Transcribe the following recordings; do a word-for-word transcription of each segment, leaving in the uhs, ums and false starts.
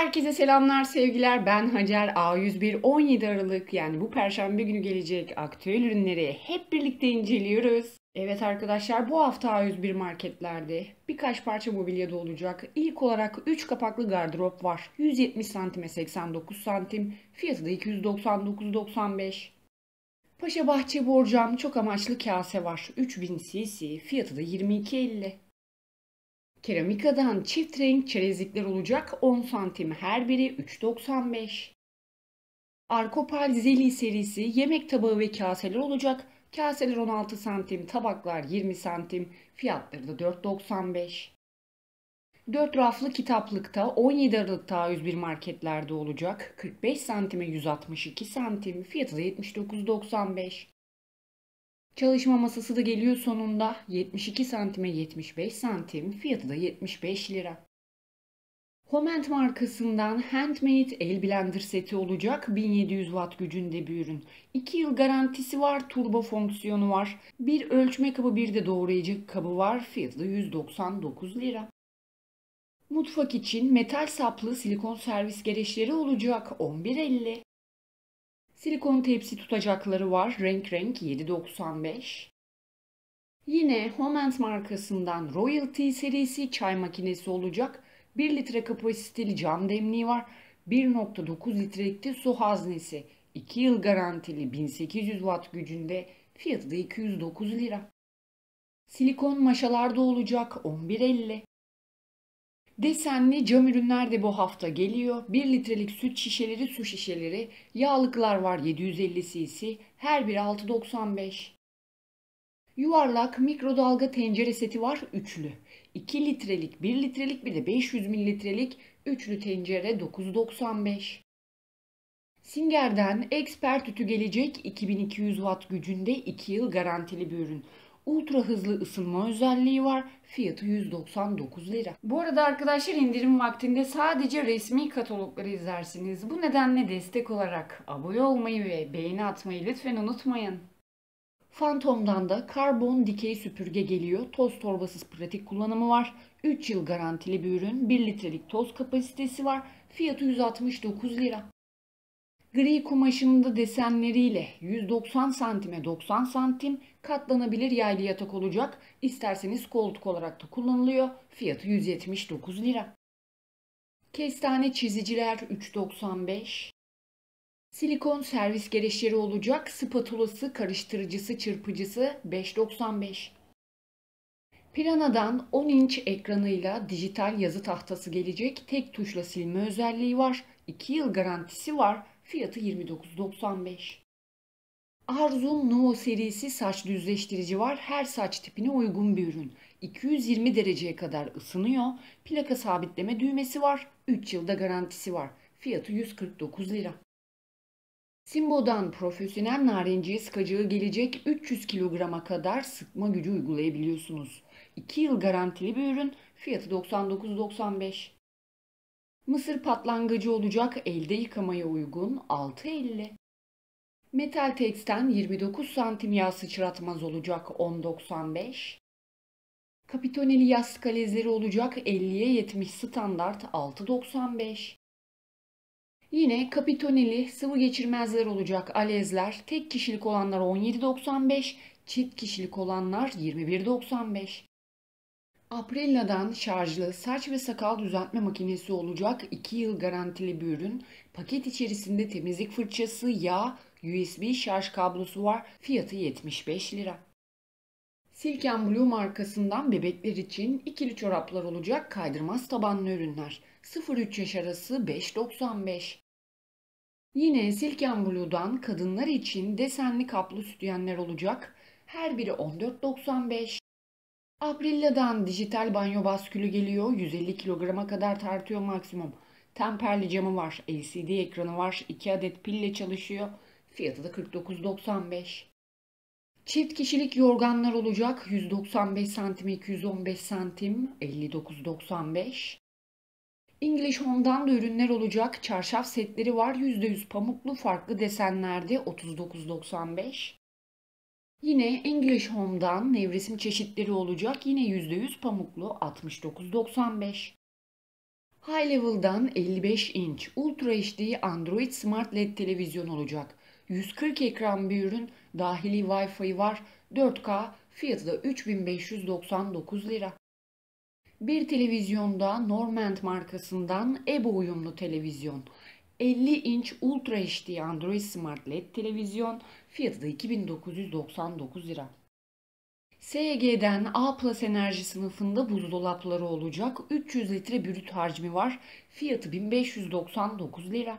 Herkese selamlar, sevgiler. Ben Hacer. A yüz bir on yedi Aralık yani bu perşembe günü gelecek aktüel ürünleri hep birlikte inceliyoruz. Evet arkadaşlar, bu hafta A yüz bir marketlerde birkaç parça mobilyada olacak. İlk olarak üç kapaklı gardırop var. yüz yetmiş santime seksen dokuz santim. Fiyatı da iki yüz doksan dokuz doksan beş. Paşa Bahçe borcam çok amaçlı kase var. üç bin cc. Fiyatı da yirmi iki elli. Keramikadan çift renk çerezlikler olacak, on santim her biri üç doksan beş. Arkopal Zeli serisi yemek tabağı ve kaseler olacak. Kaseler on altı santim, tabaklar yirmi santim, fiyatları da dört doksan beş. dört raflı kitaplıkta on yedi Aralık'ta A yüz bir marketlerde olacak. kırk beş santime yüz altmış iki santim, fiyatı da yetmiş dokuz doksan beş. Çalışma masası da geliyor sonunda. yetmiş iki santime yetmiş beş santim, fiyatı da yetmiş beş lira. Homent markasından Handmade el blender seti olacak. bin yedi yüz watt gücünde bir ürün. iki yıl garantisi var, turbo fonksiyonu var. Bir ölçme kabı, bir de doğrayıcı kabı var. Fiyatı da yüz doksan dokuz lira. Mutfak için metal saplı silikon servis gereçleri olacak, on bir elli. Silikon tepsi tutacakları var, renk renk, yedi doksan beş. Yine Homent markasından Royalty serisi çay makinesi olacak. bir litre kapasiteli cam demliği var. bir nokta dokuz litrelikte su haznesi. iki yıl garantili, bin sekiz yüz watt gücünde. Fiyatı da iki yüz dokuz lira. Silikon maşalarda olacak, on bir elli. Desenli cam ürünler de bu hafta geliyor. bir litrelik süt şişeleri, su şişeleri, yağlıklar var, yedi yüz elli cc. Her biri altı doksan beş. Yuvarlak mikrodalga tencere seti var, üçlü. iki litrelik, bir litrelik, bir de beş yüz mililitrelik üçlü tencere, dokuz doksan beş. Singer'den Expert ütü gelecek, iki bin iki yüz watt gücünde, iki yıl garantili bir ürün. Ultra hızlı ısınma özelliği var. Fiyatı yüz doksan dokuz lira. Bu arada arkadaşlar, indirim vaktinde sadece resmi katalogları izlersiniz. Bu nedenle destek olarak abone olmayı ve beğeni atmayı lütfen unutmayın. Phantom'dan da karbon dikey süpürge geliyor. Toz torbasız pratik kullanımı var. üç yıl garantili bir ürün. bir litrelik toz kapasitesi var. Fiyatı yüz altmış dokuz lira. Gri kumaşının da desenleriyle yüz doksan santime doksan santim katlanabilir yaylı yatak olacak. İsterseniz koltuk olarak da kullanılıyor. Fiyatı yüz yetmiş dokuz lira. Kestane çiziciler üç doksan beş. Silikon servis gereçleri olacak. Spatulası, karıştırıcısı, çırpıcısı beş doksan beş. Pirana'dan on inç ekranıyla dijital yazı tahtası gelecek. Tek tuşla silme özelliği var. iki yıl garantisi var. Fiyatı yirmi dokuz doksan beş. Arzum Nuo serisi saç düzleştirici var. Her saç tipine uygun bir ürün. iki yüz yirmi dereceye kadar ısınıyor. Plaka sabitleme düğmesi var. üç yılda garantisi var. Fiyatı yüz kırk dokuz lira. Simbo'dan profesyonel narenciye sıkacığı gelecek, üç yüz kilograma kadar sıkma gücü uygulayabiliyorsunuz. iki yıl garantili bir ürün, fiyatı doksan dokuz doksan beş. Mısır patlangıcı olacak, elde yıkamaya uygun, altı elli. Metal Tex'ten yirmi dokuz santim yağ sıçratmaz olacak, on doksan beş. Kapitoneli yastık alezleri olacak, elliye yetmiş standart, altı doksan beş. Yine kapitoneli sıvı geçirmezler olacak alezler. Tek kişilik olanlar on yedi doksan beş, çift kişilik olanlar yirmi bir doksan beş. Aprilla'dan şarjlı saç ve sakal düzeltme makinesi olacak, iki yıl garantili bir ürün. Paket içerisinde temizlik fırçası, yağ, U S B şarj kablosu var. Fiyatı yetmiş beş lira. Silk and Blue markasından bebekler için ikili çoraplar olacak, kaydırmaz tabanlı ürünler. sıfır üç yaş arası beş doksan beş. Yine Silk and Blue'dan kadınlar için desenli kaplı sütyenler olacak. Her biri on dört doksan beş. Aprilla'dan dijital banyo baskülü geliyor. yüz elli kilograma kadar tartıyor maksimum. Temperli camı var. L C D ekranı var. iki adet pille çalışıyor. Fiyatı da kırk dokuz doksan beş. Çift kişilik yorganlar olacak. yüz doksan beş santim, iki yüz on beş santim, elli dokuz doksan beş. English Home'dan da ürünler olacak. Çarşaf setleri var. yüzde yüz pamuklu, farklı desenlerde, otuz dokuz doksan beş. Yine English Home'dan nevresim çeşitleri olacak. Yine yüzde yüz pamuklu, altmış dokuz doksan beş. High Level'dan elli beş inç Ultra H D Android Smart L E D televizyon olacak. yüz kırk ekran bir ürün, dahili Wi-Fi var, dört K, fiyatı da üç bin beş yüz doksan dokuz lira. Bir televizyonda Normand markasından E B O uyumlu televizyon. elli inç Ultra H D Android Smart L E D televizyon, fiyatı da iki bin dokuz yüz doksan dokuz lira. S Y G'den A Plus enerji sınıfında buzdolapları olacak. üç yüz litre brüt hacmi var. Fiyatı bin beş yüz doksan dokuz lira.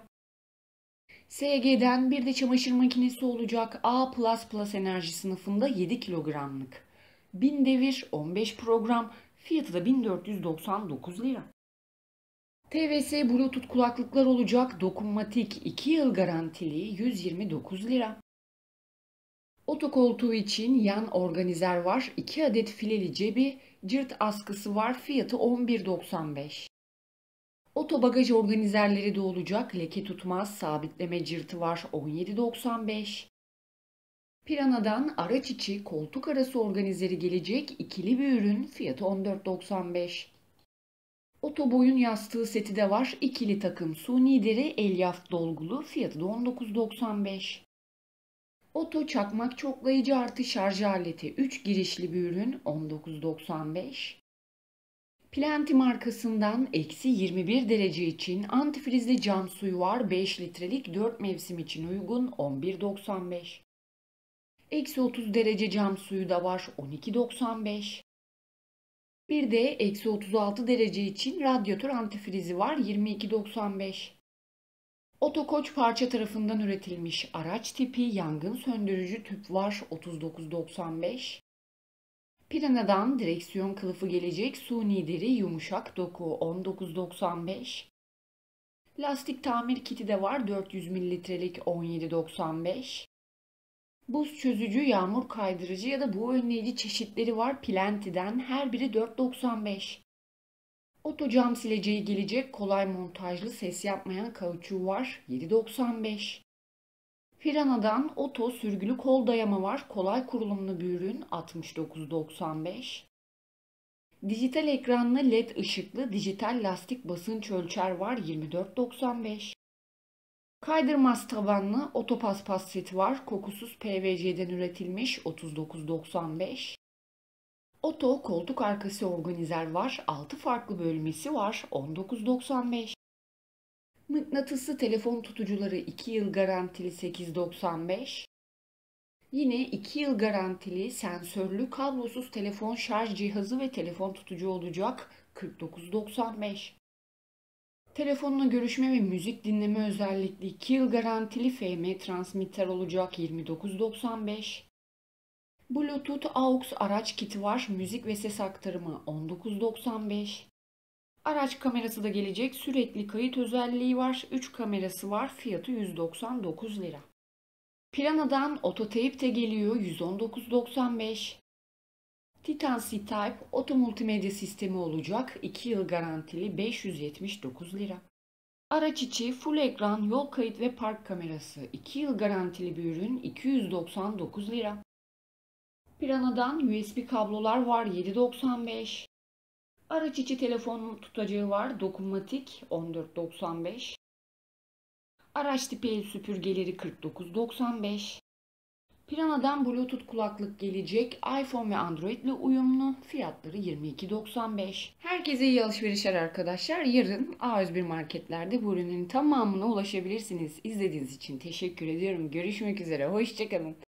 S Y G'den bir de çamaşır makinesi olacak. A Plus Plus enerji sınıfında yedi kilogramlık. bin devir, on beş program. Fiyatı da bin dört yüz doksan dokuz lira. T V S Bluetooth kulaklıklar olacak. Dokunmatik iki yıl garantili yüz yirmi dokuz lira. Otokoltuğu için yan organizer var. iki adet fileli cebi, cırt askısı var. Fiyatı on bir doksan beş. Oto bagaj organizerleri de olacak. Leke tutmaz sabitleme cırtı var. on yedi doksan beş. Piranha'dan araç içi koltuk arası organizeri gelecek. İkili bir ürün. Fiyatı on dört doksan beş. Oto boyun yastığı seti de var. İkili takım suni deri elyaf dolgulu. Fiyatı da on dokuz doksan beş. Oto çakmak çoklayıcı artı şarj aleti üç girişli bir ürün on dokuz doksan beş. Plenty markasından eksi yirmi bir derece için antifrizli cam suyu var. beş litrelik dört mevsim için uygun on bir doksan beş. Eksi otuz derece cam suyu da var on iki doksan beş. Bir de eksi otuz altı derece için radyatör antifrizi var yirmi iki doksan beş. Otokoç parça tarafından üretilmiş araç tipi yangın söndürücü tüp var otuz dokuz doksan beş. Piranha'dan direksiyon kılıfı gelecek suni deri yumuşak doku on dokuz doksan beş. Lastik tamir kiti de var dört yüz mililitrelik on yedi doksan beş. Buz çözücü, yağmur kaydırıcı ya da buğu önleyici çeşitleri var Plenty'den her biri dört doksan beş. Oto cam sileceği gelecek kolay montajlı ses yapmayan kauçuğu var yedi doksan beş. Piranha'dan oto sürgülü kol dayama var kolay kurulumlu bir ürün altmış dokuz doksan beş. Dijital ekranlı led ışıklı dijital lastik basınç ölçer var yirmi dört doksan beş. Kaydırmaz tabanlı otopaspas seti var kokusuz P V C'den üretilmiş otuz dokuz doksan beş. Oto koltuk arkası organizer var altı farklı bölmesi var on dokuz doksan beş. Mıknatıslı telefon tutucuları iki yıl garantili sekiz doksan beş. Yine iki yıl garantili sensörlü kablosuz telefon şarj cihazı ve telefon tutucu olacak kırk dokuz doksan beş. Telefonla görüşme ve müzik dinleme özellikli iki yıl garantili F M transmitter olacak yirmi dokuz doksan beş. Bluetooth A U X araç kiti var müzik ve ses aktarımı on dokuz doksan beş. Araç kamerası da gelecek sürekli kayıt özelliği var üç kamerası var fiyatı yüz doksan dokuz lira. Piranha'dan ototeyp de geliyor yüz on dokuz doksan beş. Titan C-Type oto multimedya sistemi olacak iki yıl garantili beş yüz yetmiş dokuz lira. Araç içi full ekran yol kayıt ve park kamerası iki yıl garantili bir ürün iki yüz doksan dokuz lira. Piranha'dan U S B kablolar var yedi doksan beş. Araç içi telefon tutacağı var dokunmatik on dört doksan beş. Araç tipi el süpürgeleri kırk dokuz doksan beş. Piranha'dan Bluetooth kulaklık gelecek. iPhone ve Android ile uyumlu. Fiyatları yirmi iki doksan beş. Herkese iyi alışverişler arkadaşlar. Yarın A yüz bir marketlerde bu ürünün tamamına ulaşabilirsiniz. İzlediğiniz için teşekkür ediyorum. Görüşmek üzere. Hoşçakalın.